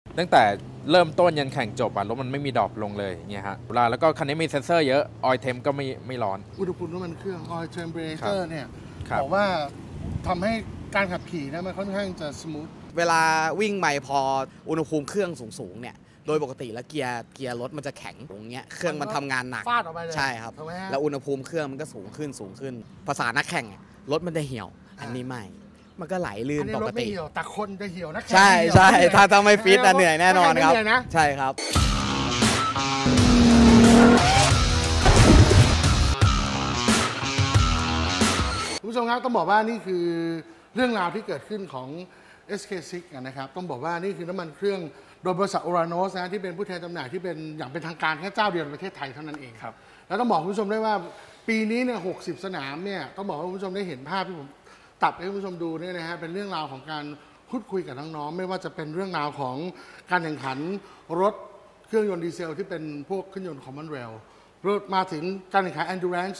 ตั้งแต่เริ่มต้นยันแข่งจบรถมันไม่มีดรอปลงเลยเงี้ยฮะแล้วก็คันนี้มีเซนเซอร์เยอะออยเทมก็ไม่ร้อนอุณหภูมิน้ำมันเครื่อง Oil Temperature เนี่ยบอกว่าทำให้การขับขี่นะมันค่อนข้างจะสมูทเวลาวิ่งใหม่พออุณหภูมิเครื่องสูงเนี่ยโดยปกติแล้วเกียร์รถมันจะแข็งตรงเงี้ยเครื่องมันทำงานหนักฟาดออกไปเลยใช่ครับแล้วอุณหภูมิเครื่องมันก็สูงขึ้นภาษานักแข่งรถมันจะเหี่ยวอันนี้ไม่มันก็ไหลลื่นปกติแต่คนจะเหี่ยวนะใช่ถ้าไม่ฟิตเหนื่อยแน่นอนครับใช่ครับคุณผู้ชมครับต้องบอกว่านี่คือเรื่องราวที่เกิดขึ้นของ SK6 นะครับต้องบอกว่านี่คือน้ำมันเครื่องโดยบริษัท Oranos นะที่เป็นผู้แทนจำหน่ายที่เป็นอย่างเป็นทางการแค่เจ้าเดียวในประเทศไทยเท่านั้นเองครับแล้วต้องบอกคุณผู้ชมได้ว่าปีนี้เนี่ย60 สนามเนี่ยต้องบอกว่าคุณผู้ชมได้เห็นภาพที่ผมตัดให้คุณผู้ชมดูเนี่ยนะฮะเป็นเรื่องราวของการพูดคุยกับน้องๆไม่ว่าจะเป็นเรื่องราวของการแข่งขันรถเครื่องยนต์ดีเซลที่เป็นพวกเครื่องยนต์ Common Rail มาถึงการแข่งขัน Endurance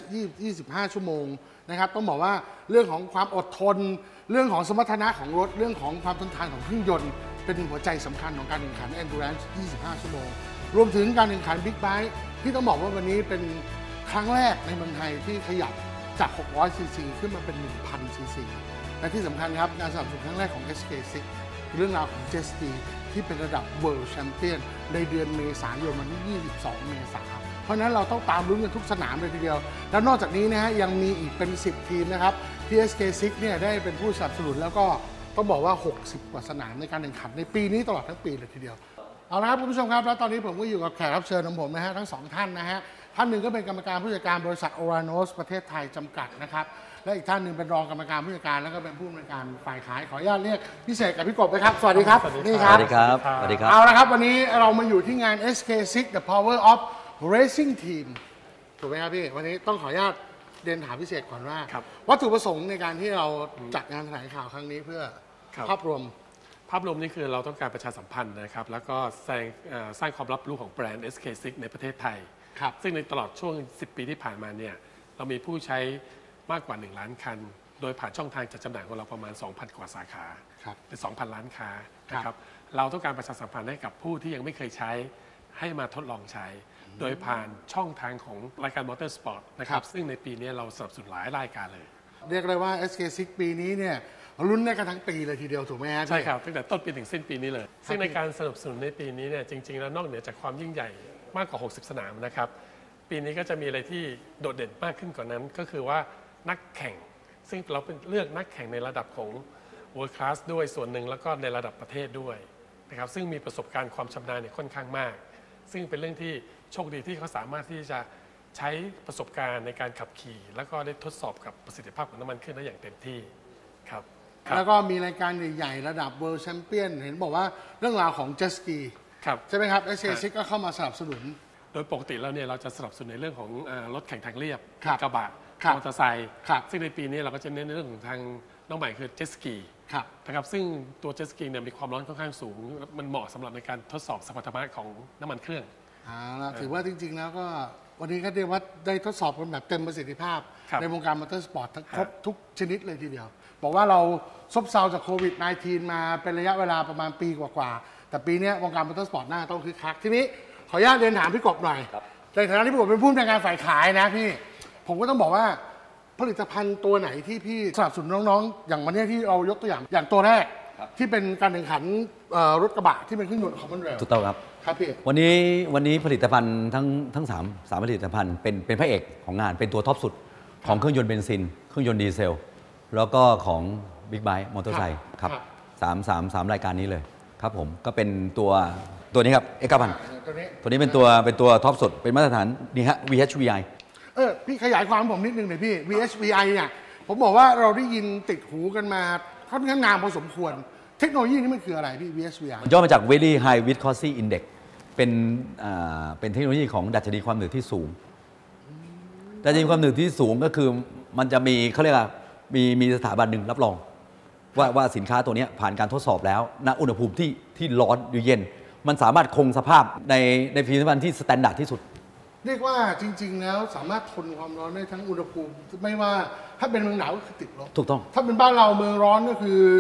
25 ชั่วโมงนะครับต้องบอกว่าเรื่องของความอดทนเรื่องของสมรรถนะของรถเรื่องของความทนทานของเครื่องยนต์เป็นหัวใจสำคัญของการแข่งขัน Endurance 25 ชั่วโมงรวมถึงการแข่งขัน Big Bike ที่ต้องบอกว่าวันนี้เป็นครั้งแรกในเมืองไทยที่ขยับจาก600 ซีซีขึ้นมาเป็น 1,000 ซีซีและที่สำคัญครับงานสนับสนุนครั้งแรกของ SK6 เรื่องราวของ Jet Ski ที่เป็นระดับ World Champion ในเดือนเมษายนวันที่22 เมษายนเพราะนั้นเราต้องตามลุ้นกันทุกสนามเลยทีเดียวแล้วนอกจากนี้นะฮะยังมีอีกเป็น 10 ทีมนะครับที่ SK6 เนี่ยได้เป็นผู้สนับสนุนแล้วก็ต้องบอกว่า 60 กว่าสนามในการแข่งขันในปีนี้ตลอดทั้งปีเลยทีเดียวเอาละครับคุณผู้ชมครับแล้วตอนนี้ผมก็อยู่กับแขกรับเชิญของผมนะฮะทั้ง2ท่านนะฮะท่านหนึ่งก็เป็นกรรมการผู้จัดการบริษัท Oranos ประเทศไทยจำกัดนะครับและอีกท่านหนึ่งเป็นรองกรรมการผู้จัดการแล้วก็เป็นผู้อำนวยการฝ่ายขายขออนุญาตเรียกพี่เสกกับพี่กบนะครับสวัสดีครับนี่ครับสวัสดีครับสวัสดีครับเอาละครับวันนี้เรามาอยู่ที่งาน SK6 The Power of Racing Team ถูกไหมครับพี่วันนี้ต้องขออนุญาตเรียนถามพี่เสกก่อนว่าวัตถุประสงค์ในการที่เราจัดงานแถลงข่าวครั้งนี้เพื่อภาพรวมนี่คือเราต้องการประชาสัมพันธ์นะครับแล้วก็สร้างความรับรู้ของแบรนด์ SK6 ในประเทศไทยซึ่งในตลอดช่วง10 ปีที่ผ่านมาเนี่ยเรามีผู้ใช้มากกว่า1 ล้านคันโดยผ่านช่องทางจัดจำหน่ายของเราประมาณ 2,000 กว่าสาขาเป็น 2,000 ล้านค้านะครับเราต้องการประชาสัมพันธ์ให้กับผู้ที่ยังไม่เคยใช้ให้มาทดลองใช้โดยผ่านช่องทางของรายการมอเตอร์สปอร์ตนะครับซึ่งในปีนี้เราสนับสนุนหลายรายการเลยเรียกได้ว่า SK6 ปีนี้เนี่ยลุ้นได้กันทั้งปีเลยทีเดียวถูกไหมฮะใช่ครับตั้งแต่ต้นปีถึงสิ้นปีนี้เลยซึ่งในการสนับสนุนในปีนี้เนี่ยจริงๆแล้วนอกเหนือจากความยิ่งใหญ่มากกว่า60 สนามนะครับปีนี้ก็จะมีอะไรที่โดดเด่นมากขึ้นกว่านั้นก็คือว่านักแข่งซึ่งเราเป็นเลือกนักแข่งในระดับของ World Class ด้วยส่วนหนึ่งแล้วก็ในระดับประเทศด้วยนะครับซึ่งมีประสบการณ์ความชำนาญเนี่ยค่อนข้างมากซึ่งเป็นเรื่องที่โชคดีที่เขาสามารถที่จะใช้ประสบการณ์ในการขับขี่แล้วก็ได้ทดสอบกับประสิทธิภาพของน้ำมันเครื่องได้อย่างเต็มที่ครับแล้วก็มีรายการใหญ่ๆระดับ World Champion เห็นบอกว่าเรื่องราวของ Jet Ski ใช่ไหมครับ SK6 ก็เข้ามาสนับสนุนโดยปกติแล้วเนี่ยเราจะสนับสนุนในเรื่องของรถแข่งทางเรียบกระบะมอเตอร์ไซค์ซึ่งในปีนี้เราก็จะเน้นในเรื่องของทางน้องใหม่คือ Jet Ski นะครับซึ่งตัว Jet Ski เนี่ยมีความร้อนค่อนข้างสูงมันเหมาะสำหรับในการทดสอบสมรรถนะของน้ำมันเครื่องถือว่าจริงๆแล้วก็วันนี้ก็เรียกว่าได้ทดสอบกันแบบเต็มประสิทธิภาพในวงการมอเตอร์สปอร์ตครบทุกชนิดเลยทีเดียวบอกว่าเราซบเซาจากโควิด -19 มาเป็นระยะเวลาประมาณปีกว่าๆแต่ปีนี้วงการมอเตอร์สปอร์ตน่าต้องคึกคักทีนี้ขออนุญาตเรียนถามพี่กบหน่อยในฐานะที่ผมเป็นผู้ในการฝ่ายขายนะพี่ผมก็ต้องบอกว่าผลิตภัณฑ์ตัวไหนที่พี่สนับสนุนน้องๆอย่างวันนี้ที่เรายกตัวอย่างตัวแรกที่เป็นการแข่งขันรถกระบะที่เป็นเครื่องยนต์Common Rail ถูกต้องครับครับพี่วันนี้ผลิตภัณฑ์ทั้งสามผลิตภัณฑ์เป็นพระเอกของงานเป็นตัวท็อปสุดของเครื่องยนต์เบนซินเครื่องยนต์ดีเซลแล้วก็ของบิ๊กไบค์มอเตอร์ไซค์ครับสามรายการนี้เลยครับผมก็เป็นตัวนี้ครับX9,000ตัวนี้เป็นตัวท็อปสุดเป็นมาตรฐานนี่ฮะ VHVI พี่ขยายความผมนิดนึงหน่อยพี่ VHVI เนี่ยผมบอกว่าเราได้ยินติดหูกันมาค่อนข้างนานพอสมควรเทคโนโลยีนี้มันคืออะไรพี่ VHVI ย่อมาจาก Very High Viscosity Index เป็นเทคโนโลยีของดัชนีความหนืดที่สูงดัชนีความหนืดที่สูงก็คือมันจะมีเขาเรียกว่ามีสถาบันหนึ่งรับรองว่าสินค้าตัวนี้ผ่านการทดสอบแล้วณอุณหภูมิที่ร้อนหรือเย็นมันสามารถคงสภาพในผลิตภัณฑ์ที่สแตนดาร์ดที่สุดเรียกว่าจริงๆแล้วสามารถทนความร้อนได้ทั้งอุณหภูมิไม่ว่าถ้าเป็นเมืองหนาวก็คือติดลบถูกต้องถ้าเป็นบ้านเราเมืองร้อนก็คือ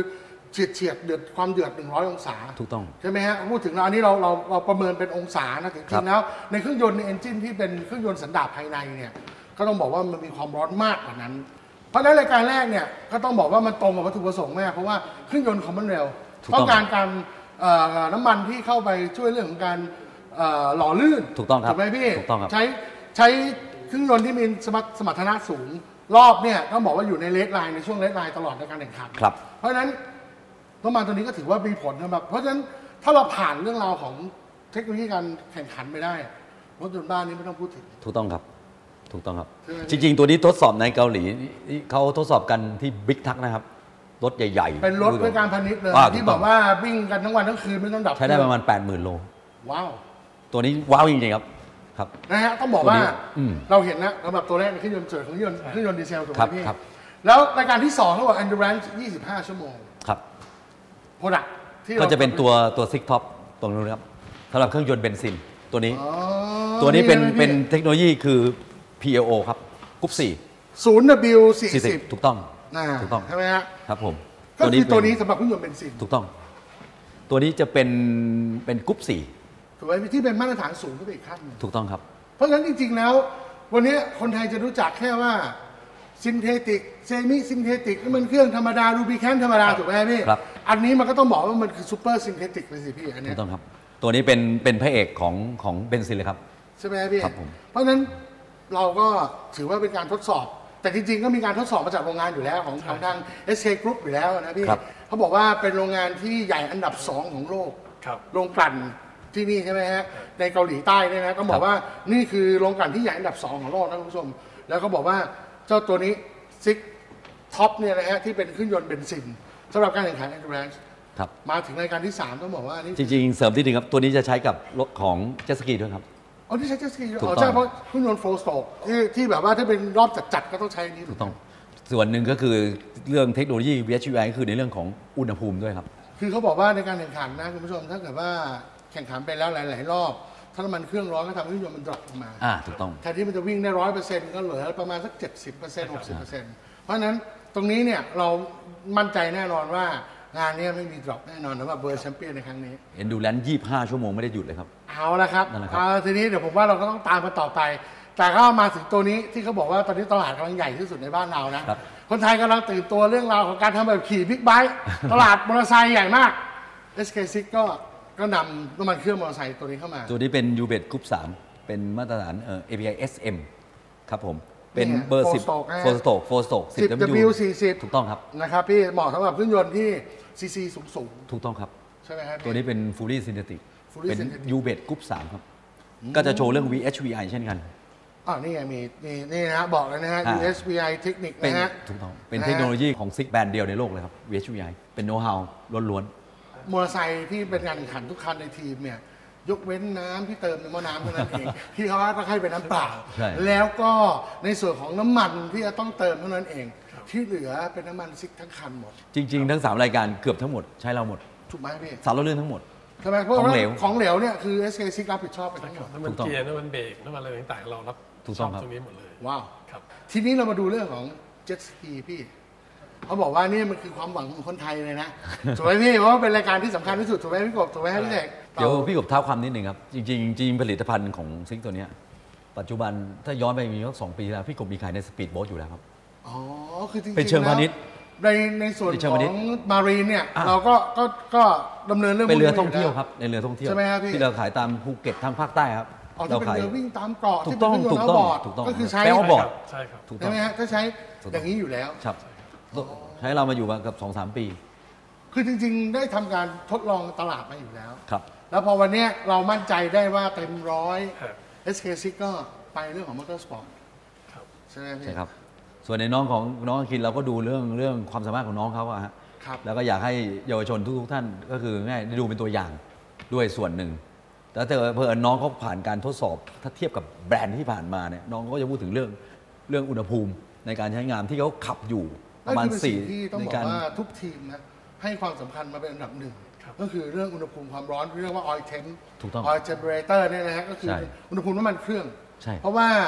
เฉียดเดือดความเดือด100 องศาถูกต้องใช่ไหมฮะพูดถึงอันนี้เราประเมินเป็นองศานะจริงๆแล้วในเครื่องยนต์ในเอนจินที่เป็นเครื่องยนต์สันดาปภายในเนี่ยก็ต้องบอกว่ามันมีความร้อนมากกว่านั้นเพราะฉะนั้นรายการแรกเนี่ยก็ต้องบอกว่ามันตรงกับวัตถุประสงค์มากเพราะว่าเครื่องยนต์คอมมอนเรลต้องการน้ำมันที่เข้าไปช่วยเรื่องของการหล่อลื่นถูกต้องครับถูกไหมพี่ถูกต้องครับใช้เครื่องยนต์ที่มีสมรรถนะสูงรอบเนี่ยต้องบอกว่าอยู่ในเลดไลน์ในช่วงเลดไลน์ตลอดในการแข่งขันครับเพราะฉะนั้นน้ำมันตัวนี้ก็ถือว่ามีผลนะครับเพราะฉะนั้นถ้าเราผ่านเรื่องราวของเทคโนโลยีการแข่งขันไปได้รถยนต์บ้านนี้ไม่ต้องพูดถึงถูกต้องครับถูกต้องครับใช่ไหมจริง ๆ ตัวนี้ทดสอบในเกาหลีเขาทดสอบกันที่บิ๊กทักนะครับรถใหญ่ๆเป็นรถเพื่อการพาณิชย์เลยถูที่กบต้อง กว่าวิ่งกันทั้งวันทั้งคืนไม่ต้องดับใช้ได้ประมาณ 80,000 โลว้าวตัวนี้ว้าวจริงๆครับครับนะฮะต้องบอกว่าตัวนี้เราเห็นนะสำหรับตัวแรกในเครื่องยนต์เสริมของเครื่องยนต์ดีเซลถูกไหครัมบพี่ครับแล้วรายการที่2เขาบอก endurance 25 ชั่วโมงครับโปรดักที่ก็จะเป็นตัวซิกท็อปตรงนู้นครับสำหรับเครื่องยนต์เบนซินตัวนี้อ๋อตัวนี้เป็นไงพี่เป็นเทคโนโลยีคือ PLO ครับกรุ๊ป 0W40 ถูกต้องนะถูกต้องใช่ไหมฮะครับผมก็คือตัวนี้เป็สำหรับเครื่องยนต์เบนซินถูกต้อง ตัวนี้จะเป็นกรุ๊ปถูกไหมที่เป็นมาตรฐานสูงขึ้นไปอีกขั้นหนึ่ง 4ถูกต้องครับเพราะฉะนั้นจริงๆแล้ว วันนี้คนไทยจะรู้จักแค่ว่าซินเทติกเซมิซินเทติกนี่มันเครื่องธรรมดารูบิแคนธรรมดาถูกไหมพี่ครับอันนี้มันก็ต้องบอกว่ามันคือซูเปอร์ซินเทติกเลยสิพี่อันถูเนี้กยต้องครับ ตัวนี้เป็นพระเอกของเบนซินเลยครับใช่ไหมพี่ครับผมเพราะฉะนั้นเราก็ถือว่าเป็นการทดสอบ แต่จริงๆก็มีการทดสอบมาจากโรงงานอยู่แล้วของทาง SK Group อยู่แล้วนะพี่ครับเขาบอกว่าเป็นโรงงานที่ใหญ่อันดับ 2 ของโลกครับโรงกลั่นที่นี่ใช่ไหมฮะในเกาหลีใต้เนี่ยนะต้องบอกว่านี่คือโรงกลั่นที่ใหญ่อันดับ 2 ของโลกนะคุณผู้ชม แล้วก็บอกว่าเจ้าตัวนี้ซิกท็อปเนี่ยนะฮะที่เป็นเครื่องยนต์เบนซินสำหรับการแข่งขัน Endurance ครับมาถึงรายการที่ 3 ต้องบอกว่านี่จริงๆ เสริมที่หนึ่งครับ ตัวนี้จะใช้กับรถของเจ็ตสกีด้วยครับอ๋อที่ใช้เจ็ตสกีถูกต้องใช่เพราะเครื่องยนต์โฟล์สโตกที่แบบว่าถ้าเป็นรอบจัดๆก็ต้องใช้อันนี้ถูกต้อง ส่วนหนึ่งก็คือเรื่องเทคโนโลยี VHUI ก็คือในเรื่องของอุณหภูมิด้วยครับคือเขาบอกว่าในการแข่งขันนะคุณผู้ชมถ้าเกิดว่าแข่งขันไปแล้วหลายๆรอบถ้าน้ำมันเครื่องร้อนก็ทำให้เครื่องยนต์มันดรอปลงมาถูกต้องแทนที่มันจะวิ่งได้100%ก็เหลือประมาณสัก 70% 60%เพราะฉะนั้นตรงนี้เนี่ยเรามั่นใจแน่นอนว่างานนี้ไม่มีดรอปแน่นอนสำหรับเบอร์แชมเปี้ยนในครั้งนี้ Endurance 25 ชั่วโมงไม่ได้หยุดเลยครับเอาละครับนั่นแหละครับเอาทีนี้เดี๋ยวผมว่าเราก็ต้องตามมาต่อไป แต่ก็มาถึงตัวนี้ที่เขาบอกว่าตอนนี้ตลาดกำลังใหญ่ที่สุดในบ้านเรานะครับคนไทยกำลังตื่นตัวเรื่องราวของการทำแบบขี่บิ๊กไบค์ ตลาดมอเตอร์ไซค์ใหญ่มาก SK6 ก็นำน้ำมันเครื่องมอเตอร์ไซค์ตัวนี้เข้ามาตัวนี้เป็น UBET Group 3 เป็นมาตรฐานAPI SM ครับผม เป็นเบอร์ Four 10 stroke นะฮะ 4 stroke 4 stroke 10 10W40 ถูกต้องครับนะครับพี่เหมาะสำหรับเครื่องยนต์ที่ซีซีสูงถูกต้องครับๆใช่ไหมครับพี่ตัวนี้เป็น Fully Synthetic Fully เป็น Synthetic UBET Group 3 ครับ ก็จะโชว์เรื่อง VHVI เช่นกันนี่ไงมีนี่นะฮะบอกเลยนะฮะ USBI เทคนิคเป็นนะฮะถูกต้อง เป็นเทคโนโลยีของซิกแบรนด์เดียวในโลกเลยครับ VHVI เป็นโน้ตฮาวล้วนมอเตอร์ไซค์ที่เป็นการแข่งขันทุกคันในทีมเนี่ยยกเว้นน้ำที่เติมในหม้อน้ำเท่านั้นเอง ที่เขาต้องให้เป็นน้ำเปล่าใช่แล้วก็ในส่วนของน้ำมันที่จะต้องเติมเท่านั้นเอง ที่เหลือเป็นน้ำมันซิกทั้งคันหมดๆ จริง ๆ ทั้ง 3 รายการเกือบทั้งหมดใช้เราหมดถูกไหมพี่สารล้อเลื่อนทั้งหมดใช่ไหมเพราะของว่าเหลวของเหลวเนี่ยคือ SK ซิกรับผิดชอบไปทั้งหมดน้ำมันถูกต้องเกียร์น้ำมันเบรกน้ำมันอะไรต่างๆเรารับถูกต้องครับตรงนี้หมดเลยว้าวครับทีนี้เรามาดูเรื่องของเจ็ตสกีพี่เขาบอกว่านี่มันคือความหวังของคนไทยเลยนะ ถูกไหมพี่เพราะว่าเป็นรายการที่สำคัญที่สุดถูกไหมพี่กบถูกไหมครับพี่เสกเดี๋ยวพี่กบเท้าความนิดหนึ่งครับ จริงๆผลิตภัณฑ์ของซิกตัวเนี้ยปัจจุบันถ้าย้อนไปมีสัก2 ปีแล้วพี่กบมีขายในสปีดโบ๊ทอยู่แล้วครับอ๋อคือจริงๆเป็นเชิงพาณิชย์แล้วในส่วนเป็นเชิขงอพาณิชย์งมารีนเนี่ยอ่ะเราก็ดำเนินเรื่องเป็นเรือพวกท่องเที่ยวแล้ครับในเรือท่องเที่ยวใช่ไหมครับพี่ที่เราขายตามภูเก็ตทางภาคใต้ครับอ๋อที่เป็นขายเรือวิ่งตามเกาะถูที่กเป็ต้นองเครื่องยนต์ถูกต้องเอาบอร์ดถูกต้องก็คือใช้แปลว่าบอร์ดใช่ครับถูกต้ใช่องไหมฮะก็ใช้ถูกต้องอย่างนี้อยู่แล้วครับใช้เรามาอยู่มาเกับ 2-3 ปีคือจริงๆ ได้ทำการทดลองตลาดมาอยู่แล้วครับแล้วพอวันเนี้ยเรามั่นใจได้ว่าเต็มร้อยครับ SK6 ก็ไปเรื่องของมอเตอร์สปอร์ตครับใช่ไหมพี่ใช่ครับ ส่วนในน้องของน้องอาคินเราก็ดูเรื่องความสามารถของน้องเขาอะฮะครับแล้วก็อยากให้เยาวชนทุกท่านก็คือง่ายได้ดูเป็นตัวอย่างด้วยส่วนหนึ่งแต่ถ้าเพิ่น้องเขาผ่านการทดสอบ ถ้าเทียบกับแบรนด์ที่ผ่านมาเนี่ยน้องก็จะพูดถึงเรื่องอุณหภูมิในการใช้งานที่เขาขับอยู่ประมาณนั่นคือเป็นสิ่งที่ต้องในบอกการว่าทุกทีมนะให้ความสำคัญมาเป็นอันดับหนึ่งก็คือเรื่องอุณหภูมิความร้อนที่เรียกว่า oil temp ถูกต้อง oil temperature เนี่ยนะฮะก็คือใช่อุณหภูมิน้ำมันเครื่องใช่เพราะว่า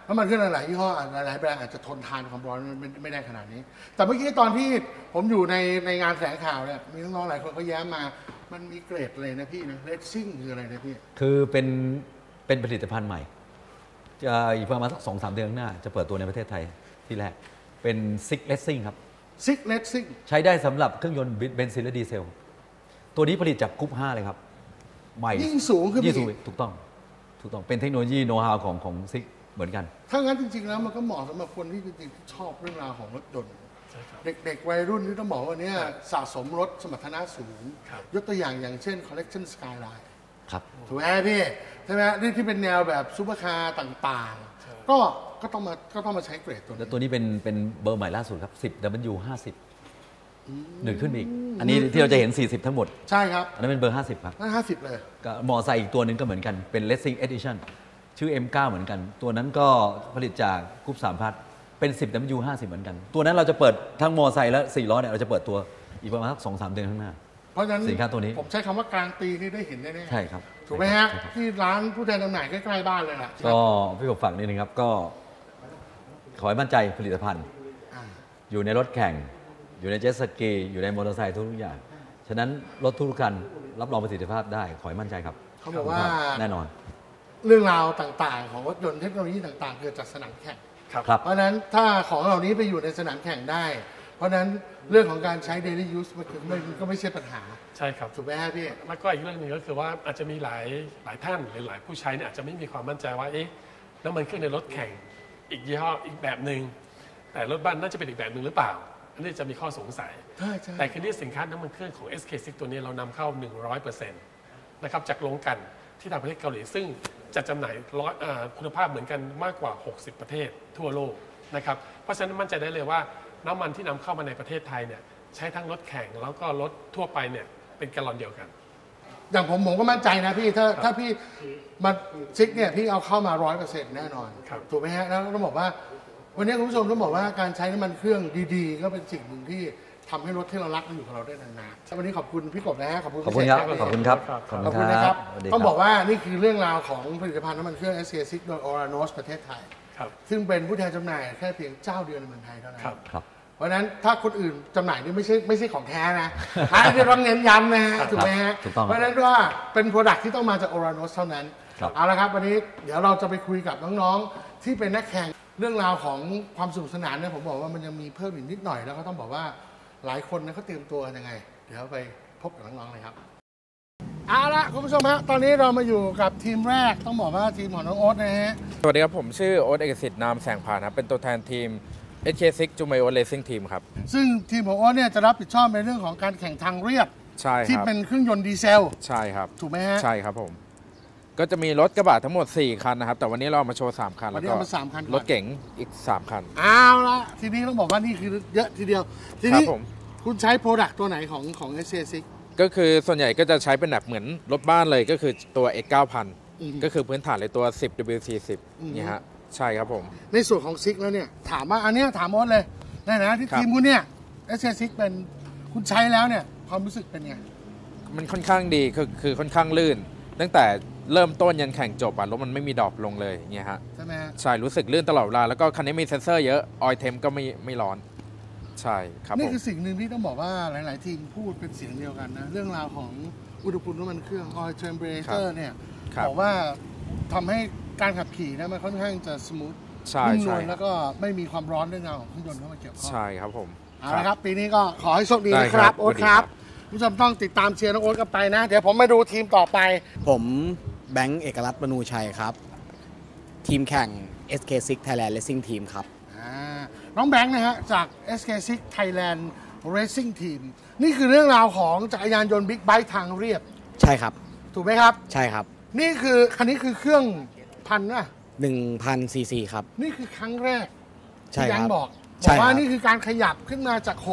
น้ำมันเครื่องหลายๆยี่ห้อหลายๆแบรนด์อาจจะทนทานความร้อนไม่ได้ขนาดนี้ แต่เมื่อกี้ตอนที่ผมอยู่ในงานแถลงข่าวเนี่ยมีน้องๆหลายคนเขาแย้มมามันมีเกรดเลยนะพี่นะเรซซิ่งคืออะไรนะพี่คือเป็นผลิตภัณฑ์ใหม่จะอีกประมาณสัก2-3 เดือนข้างหน้าจะเปิดตัวในประเทศไทยที่แรกเป็นซิกเลสซิ่งครับซิกเลสซิ่งใช้ได้สำหรับเครื่องยนต์เบนซินและดีเซลตัวนี้ผลิตจากกรุ๊ป5เลยครับใหม่ยิ่งสูงขึ้นยิ่งสูงถูกต้องเป็นเทคโนโลยีโน้ตฮาวของซิกเหมือนกันถ้างั้นจริงๆแล้วมันก็เหมาะสำหรับคนที่จริงๆชอบเรื่องราวของรถยนต์เด็กๆวัยรุ่นที่ต้องบอกว่าเนี่ยสะสมรถสมรรถนะสูงยกตัวอย่างเช่น Collection Skyline ครับถูกไหมพี่ใช่ไหมที่เป็นแนวแบบซูเปอร์คาร์ต่างๆก็ต้องมาใช้เกรดตัวนี้แล้วตัวนี้เป็นเบอร์ใหม่ล่าสุดครับ10 W50หนึ่งขึ้นอีกอันนี้ที่เราจะเห็น40ทั้งหมดใช่ครับอันนั้นเป็นเบอร์50ครับ 50เลยก็มอไซค์อีกตัวนึงก็เหมือนกันเป็น Racing Edition ชื่อ M9 เหมือนกันตัวนั้นก็ผลิตจากกรุ๊ป3 พัทเป็น10 W50เหมือนกันตัวนั้นเราจะเปิดทั้งมอไซค์และ4 ล้อเนี่ยเราจะเปิดตัวอีกประมาณสัก 2-3 เดือนข้างหน้าเพราะฉะนั้นสินค้าตัวนี้ผมใช้คำว่ากลางปีนี่ได้เห็นแน่ๆใช่ครับถูกไหมฮะที่ร้านผู้แทนจำหน่ายใกล้ๆบ้านเลยล่ะก็พี่ผมฝากนิดนึงครับก็ขอให้มั่นใจผลิตภัณฑ์อยู่ในรถแข่งอยู่ในเจ็ตสกีอยู่ในมอเตอร์ไซค์ทุกอย่างฉะนั้นรถทุกคันรับรองประสิทธิภาพได้ขอให้มั่นใจครับเขาบอกว่าแน่นอนเรื่องราวต่างๆของรถยนต์เทคโนโลยีต่างๆเกิดจากสนามแข่งครับเพราะฉะนั้นถ้าของเหล่านี้ไปอยู่ในสนามแข่งได้เพราะฉะนั้นเรื่องของการใช้ daily use มันก็ไม่ใช่ปัญหาใช่ครับถูกไหมฮะพี่แล้วก็อีกเรื่องหนึ่งก็คือว่าอาจจะมีหลายท่านหรือหลายผู้ใช้เนี่ยอาจจะไม่มีความมั่นใจว่าน้ำมันเครื่องในรถแข่งอีกยี่ห้ออีกแบบหนึ่งแต่รถบ้านน่าจะเป็นอีกแบบหนึ่งหรือเปล่าอันนี้จะมีข้อสงสัยแต่คือที่สินค้าน้ำมันเครื่องของ SK6 ตัวนี้เรานำเข้า 100% นะครับจากโรงกลั่นที่ทางประเทศเกาหลีซึ่งจะจำหน่ายคุณภาพเหมือนกันมากกว่า60ประเทศทั่วโลกนะครับเพราะฉะนั้นมั่นใจได้เลยว่าน้ำมันที่นำเข้ามาในประเทศไทยเนี่ยใช้ทั้งรถแข่งแล้วก็รถทั่วไปเนี่ยเป็นแกลลอนเดียวกันอย่างผมก็มั่นใจนะพี่ถ้าพี่มาซิกเนี่ยพี่เอาเข้ามา 100% แน่นอนถูกไหมฮะแล้วต้องบอกว่าวันนี้คุณผู้ชมต้องบอกว่าการใช้น้ำมันเครื่องดีๆก็เป็นสิ่งหนึ่งที่ทำให้รถที่เรารักมันอยู่กับเราได้นานๆวันนี้ขอบคุณพี่กบนะฮะขอบคุณครับขอบคุณครับขอบคุณนะครับต้องบอกว่านี่คือเรื่องราวของผลิตภัณฑ์น้ำมันเครื่อง SK6 โดย Oranos ประเทศไทยซึ่งเป็นผู้แทนจำหน่ายแค่เพียงเจ้าเดียวในเมืองไทยเท่านั้นเพราะฉะนั้นถ้าคนอื่นจำหน่ายนี่ไม่ใช่ของแท้นะท้ายจะต้องเน้นย้ำนะฮะถูกไหมฮะเพราะฉะนั้นว่าเป็นโปรดักที่ต้องมาจาก Oranos เท่านั้นเอาละครับวันนี้เดี๋ยวเราจะไปคุยกับน้องๆที่เป็นนักแข่งเรื่องราวของความสนุกสนานเนี่ยผมบอกว่ามันยังมีเพิ่มอีกนิดหน่อยแล้วก็ต้องบอกว่าหลายคนนะเขาเตรียมตัวยังไงเดี๋ยวไปพบกับน้องๆเลยครับเอาละคุณผู้ชมฮะตอนนี้เรามาอยู่กับทีมแรกต้องบอกว่าทีมของน้องโอ๊ตนะฮะสวัสดีครับผมชื่อโอ๊ตเอกสิทธิ์นามแสงผ่านครับเป็นตัวแทนทีม SK6 Jumeirah Racing Team ครับซึ่งทีมของโอ๊ตเนี่ยจะรับผิดชอบในเรื่องของการแข่งทางเรียบใช่ครับที่เป็นเครื่องยนต์ดีเซลใช่ครับถูกไหมฮะใช่ครับผมก็จะมีรถกระบะทั้งหมด4คันนะครับแต่วันนี้เรามาโชว์3คันแล้วก็รถเก๋งอีก3คันเอาละทีนี้ต้องบอกว่านี่คือเยอะทีเดียวทีนี้คุณใช้โปรดักต์ตัวไหนของ SK6 ก็คือส่วนใหญ่ก็จะใช้เป็นแบบเหมือนรถบ้านเลยก็คือตัว X9000 ก็คือพื้นฐานเลยตัว10 W40 นี่ฮะใช่ครับผมในส่วนของซิกแล้วเนี่ยถามว่าอันนี้ถามโอ๊ตเลยในฐานะที่ทีมคุณเนี่ย SK6 เป็นคุณใช้แล้วเนี่ยความรู้สึกเป็นไงมันค่อนข้างดีคือค่อนข้างลื่นตั้งแต่เริ่มต้นยันแข่งจบรถมันไม่มีดรอปลงเลยเงี้ยฮะใช่ไหมใช่รู้สึกลื่นตลอดเวลาแล้วก็คันนี้มีเซ็นเซอร์เยอะออยเทมก็ไม่ร้อนใช่ครับนี่คือสิ่งหนึ่งที่ต้องบอกว่าหลายๆทีมพูดเป็นเสียงเดียวกันนะเรื่องราวของอุณหภูมิน้ำมันเครื่องออยเทมเปอเรเจอร์เนี่ยบอกว่าทำให้การขับขี่นะมันค่อนข้างจะสมูทนุ่มนวลแล้วก็ไม่มีความร้อนเรื่องราวของเครื่องยนต์เข้ามาเกี่ยวข้องใช่ครับผมเอาละครับปีนี้ก็ขอให้โชคดีนะครับโอ๊ตครับผู้ชมต้องติดตามเชียร์น้องโอ๊ตกันไปนะเดี๋ยวผมมาดูทีมต่อไปผมแบงค์เอกรัตน์มนูชัยครับทีมแข่ง SK6 Thailand Racing Team ครับน้องแบงค์นะฮะจาก SK6 Thailand Racing Team นี่คือเรื่องราวของจักรยานยนต์บิ๊กไบค์ทางเรียบใช่ครับถูกไหมครับใช่ครับนี่คือคันนี้คือเครื่องพันนะ 1,000 ซีซีครับนี่คือครั้งแรกที่ยังบอกว่านี่คือการขยับขึ้นมาจาก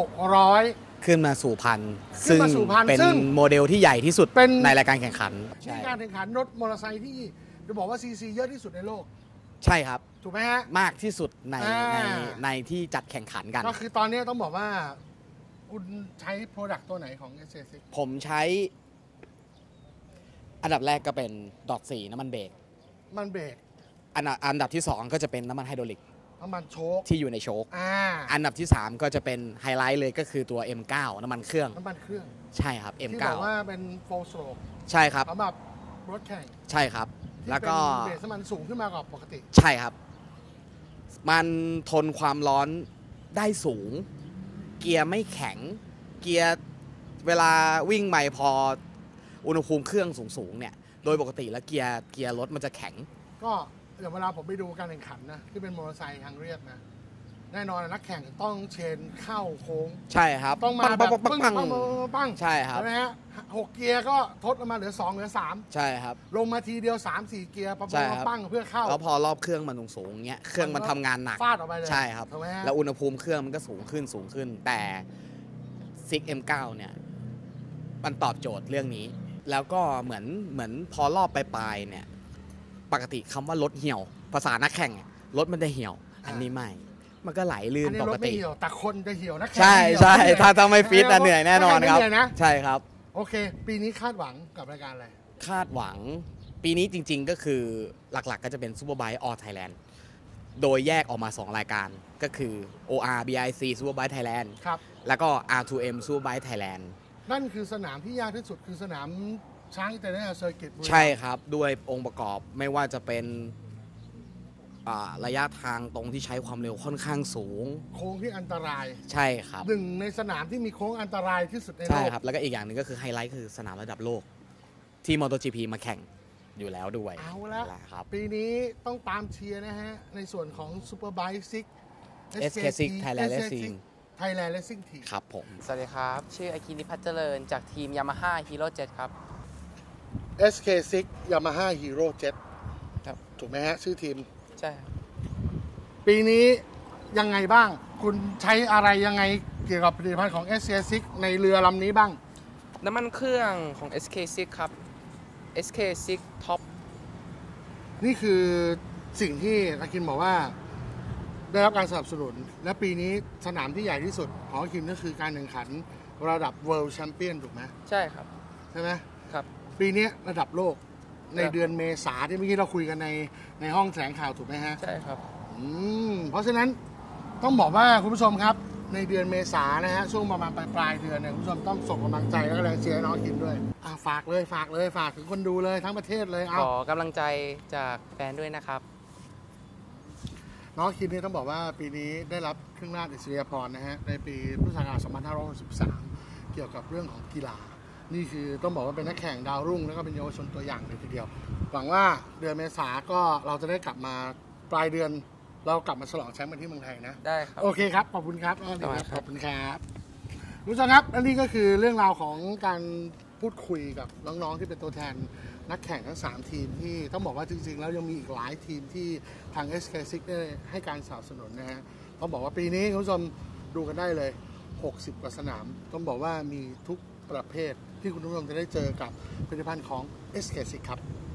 600 ขึ้นมาสู่พันซึ่งเป็นโมเดลที่ใหญ่ที่สุดในรายการแข่งขันในการแข่งขันรถมอเตอร์ไซค์ที่จะบอกว่าซีซีเยอะที่สุดในโลกใช่ครับถูกไหมฮะมากที่สุดในที่จัดแข่งขันกันก็คือตอนนี้ต้องบอกว่าคุณใช้โปรดักต์ตัวไหนของ SK6 ผมใช้อันดับแรกก็เป็นดอท4น้ำมันเบรกอันดับที่ 2 ก็จะเป็นน้ำมันไฮดรอลิกน้ำมันโชคที่อยู่ในโชคอันดับที่ 3 ก็จะเป็นไฮไลท์เลยก็คือตัว M9 น้ำมันเครื่องน้ำมันเครื่องใช่ครับที่ M9 บอกว่าเป็นโฟล์สโตรกใช่ครับสำหรับรถแข่งใช่ครับที่แล้วก็เป็นเบสน้ำมันสูงขึ้นมากว่าปกติใช่ครับ มันทนความร้อนได้สูง เกียร์ไม่แข็ง เกียร์เวลาวิ่งใหม่พออุณหภูมิเครื่องสูงๆเนี่ยโดยปกติแล้วเกียร์รถมันจะแข็งก็อย่างเวลาผมไปดูการแข่งขันนะที่เป็นมอเตอร์ไซค์ทางเรียบนะแน่นอนนักแข่งต้องเชนเข้าโค้งใช่ครับต้องมาแบบปึ้งปัปังใช่ครับใช่ไหมฮะ6 เกียร์ก็ทดลงมาเหลือ 2 เหลือใช่ครับ 3 ลงมาทีเดียว 3-4 เกียร์ปังใช่ครับปังเพื่อเข้าแล้วพอรอบเครื่องมันสูงๆเงี้ยเครื่องมันทำงานหนักฟาดออกไปเลยใช่ครับถูกไหมฮะแล้วอุณหภูมิเครื่องมันก็สูงขึ้น แต่ Six M9 เนี่ยมันตอบโจทย์เรื่องนี้ แล้วก็เหมือนพอรอบปลายๆเนี่ยปกติคำว่ารถเหี่ยว ภาษานักแข่งอะรถมันจะเหี่ยว อันนี้ไม่ มันก็ไหลลื่อันนนี้ปรกถไม่ติเหี่ยวแต่คนจะเหี่ยวนักแข่งใช่ไม่เหี่ยวใช่เหนื่อยถ้าไม่ฟิตอะเหนื่อยแน่นอนครับเหนื่อยนะใช่ครับโอเค ปีนี้คาดหวังกับรายการอะไรคาดหวังปีนี้จริงๆก็คือหลักๆก็จะเป็น Superbike All Thailand โดยแยกออกมา 2 รายการก็คือ OR BIC Superbike Thailand ครับแล้วก็ R2M Superbike Thailand นั่นคือสนามที่ยากที่สุดคือสนามช้างอินเตอร์เนชั่นแนลเซอร์กิตใช่ครับ ด้วยองค์ประกอบไม่ว่าจะเป็นระยะทางตรงที่ใช้ความเร็วค่อนข้างสูงโค้งที่อันตรายใช่ครับหนึ่งในสนามที่มีโค้งอันตรายที่สุดในโลใช่กครับ แล้วก็อีกอย่างหนึ่งก็คือไฮไลท์คือสนามระดับโลก ที่ MotoGP มาแข่งอยู่แล้วด้วยเอาละครับปีนี้ต้องตามเชียร์นะฮะ ในส่วนของ Superbike 6 SK6 Thailand Racing Thailand Racing Team ครับผมสวัสดีครับ ชื่ออากินิพัฒน์เจริญจากทีม Yamaha Hero Jet ครับ SK6 Yamaha Hero Jet ครับถูกไหมฮะ ชื่อทีมใช่ครับปีนี้ยังไงบ้าง คุณใช้อะไรยังไงเกี่ยวกับผลิตภัณฑ์ของ SK6 ในเรือลำนี้บ้างน้ำมันเครื่องของ SK6 ครับ SK6 Top นี่คือสิ่งที่อากินบอกว่าได้รับการสนับสนุน และปีนี้สนามที่ใหญ่ที่สุดของอากินก็คือการแข่งขันระดับ World Champion ถูกไหมใช่ครับใช่ไหมครับปีนี้ระดับโลกในครับเดือนเมษาที่เมื่อกี้เราคุยกันในห้องแถลงข่าวถูกไหมฮะใช่ครับเพราะฉะนั้นต้องบอกว่าคุณผู้ชมครับในเดือนเมษานะฮะช่วงประมาณปลายเดือนเนี่ยคุณผู้ชมต้องส่งกำลังใจแล้วก็แรงเชียร์ให้น้องกินด้วยฝากถึงคนดูเลยทั้งประเทศเลยเอาขอกำลังใจจากแฟนด้วยนะครับน้องคินนี่ต้องบอกว่าปีนี้ได้รับเครื่องราชอิสริยาภรณ์นะฮะในปีพุทธศักราช 2563 เกี่ยวกับเรื่องของกีฬา นี่คือต้องบอกว่าเป็นนักแข่งดาวรุ่งแล้วก็เป็นเยาวชนตัวอย่างเลยทีเดียว หวังว่าเดือนเมษาก็เราจะได้กลับมาปลายเดือนเรากลับมาฉลองแชมป์กันที่เมืองไทยนะได้ครับโอเคครับ ขอบคุณครับสวัสดีครับขอบคุณครับคุณผู้ชมครับและนี่ก็คือเรื่องราวของการพูดคุยกับน้องๆที่เป็นตัวแทนนักแข่งทั้ง 3 ทีมที่ต้องบอกว่าจริงๆแล้วยังมีอีกหลายทีมที่ทาง SK6 ได้ให้การสนับสนุนนะฮะต้องบอกว่าปีนี้คุณผู้ชมดูกันได้เลย 60 กว่าสนาม ต้องบอกว่ามีทุกประเภทที่คุณผู้ชมจะได้เจอกับผลิตภัณฑ์ของ SK6 ครับ